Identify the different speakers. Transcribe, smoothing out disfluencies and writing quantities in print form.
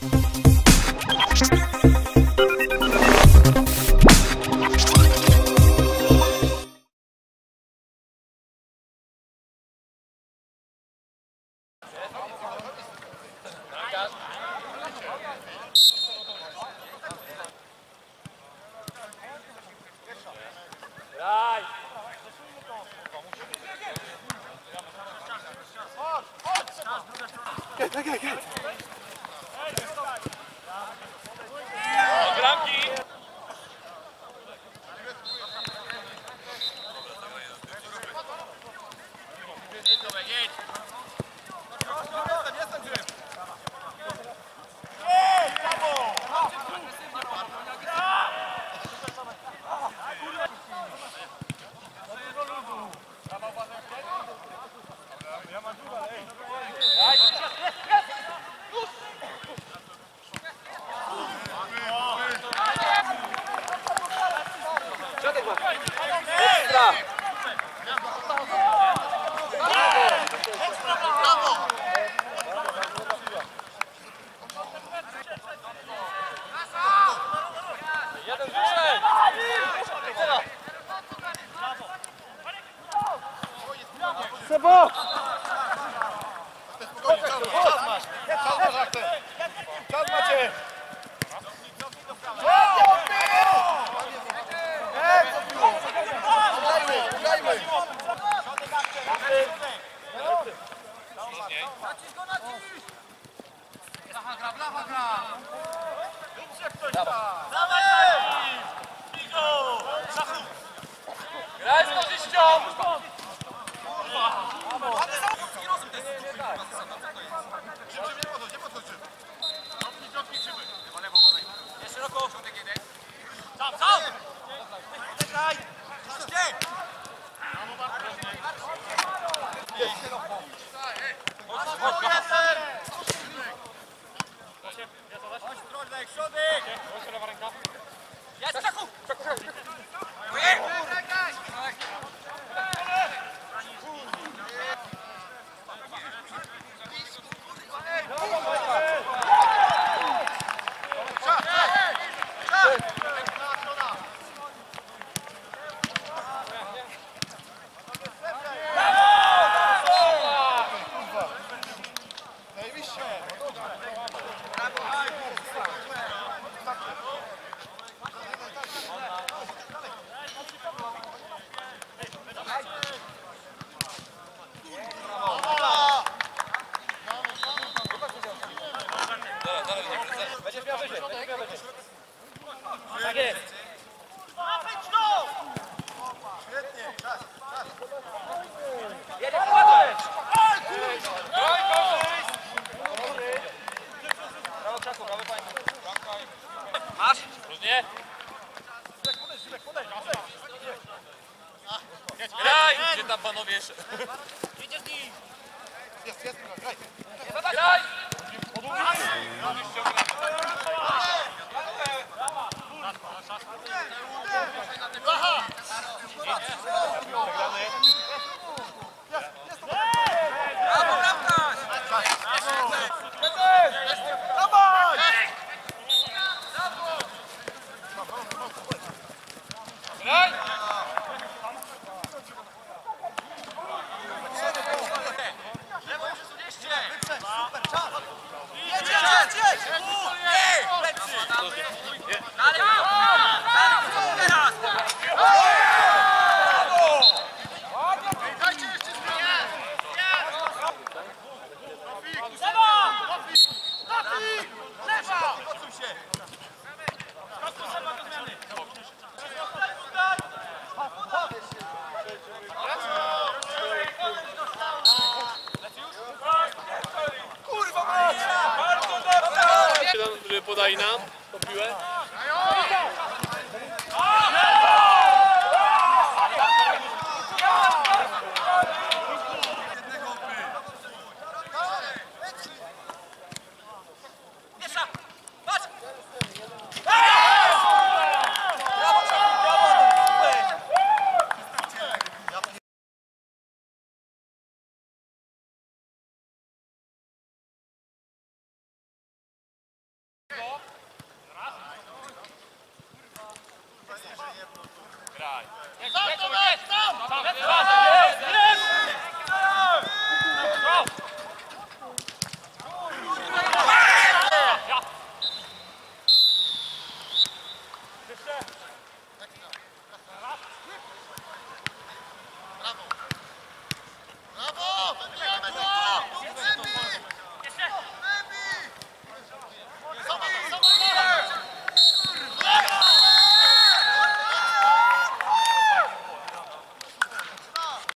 Speaker 1: Sebo! Czas macie!
Speaker 2: Graj z korzyścią! Jeszcze roku! Sam! Czekaj! Jest, Czaku! Będziesz miał wyżej, Tak jest!
Speaker 1: Świetnie, czas!
Speaker 2: Jedzie, kładź! Brawo, Czaku, brawo, panie. Masz? Różnie? Graj! Gdzie tam panowie jeszcze?
Speaker 1: Jest, graj!
Speaker 2: Graj! Brawo, bramkarz!
Speaker 1: Dawaj!
Speaker 2: Graj! Lewo już jest 30!
Speaker 1: Super, czas!
Speaker 2: Jedź! Nie! Plecy! Dalej! Teraz!
Speaker 1: Dajcie jeszcze zmianę! Trafik! Lewa! Odsuń się! Kurwa mać!
Speaker 2: Który podaje nam tą piłę. Graj.
Speaker 1: Brawo!